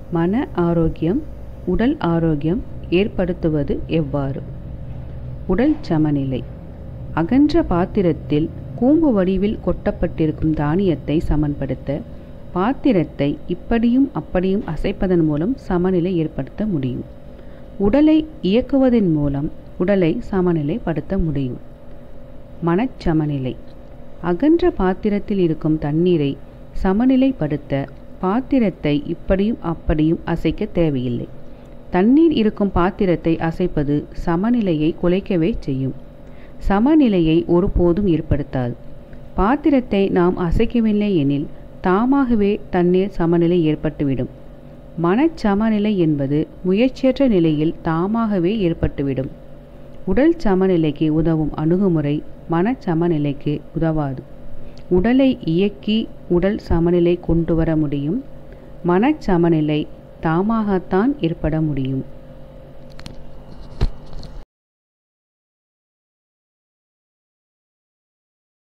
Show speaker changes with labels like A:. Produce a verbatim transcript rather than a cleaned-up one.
A: மன ஆரோக்கியம், உடல் ஆரோக்கியம் ஏற்படுத்துவது எவ்வாறு? உடல் சமநிலை. அகன்ற பாத்திரத்தில் கூம்பு வடிவில் கொட்டப்பட்டிருக்கும் தானியத்தை சமன்படுத்த பாத்திரத்தை இப்படியும் அப்படியும் அசைப்பதன் மூலம் சமநிலை ஏற்படுத்த முடியும். உடலை இயக்குவதன் மூலம் உடலை சமநிலைப்படுத்த முடியும். மனச்சமநிலை. அகன்ற பாத்திரத்தில் இருக்கும் தண்ணீரை சமநிலைப்படுத்த பாத்திரத்தை இப்படியும் அப்படியும் அசைக்க தேவையில்லை. தண்ணீர் இருக்கும் பாத்திரத்தை அசைப்பது சமநிலையை குலைக்கவே செய்யும். சமநிலையை ஒருபோதும் ஏற்படுத்தாது. பாத்திரத்தை நாம் அசைக்கவில்லை எனில் தாமாகவே தண்ணீர் சமநிலை ஏற்பட்டுவிடும். மனச்சமநிலை என்பது முயற்சியற்ற நிலையில் தாமாகவே ஏற்பட்டுவிடும். உடல் சமநிலைக்கு உதவும் அணுகுமுறை மனச்சமநிலைக்கு உதவாது. உடலை இயக்கி உடல் சமநிலை கொண்டு வர முடியும். மனச்சமநிலை தாமாகத்தான் ஏற்பட முடியும்.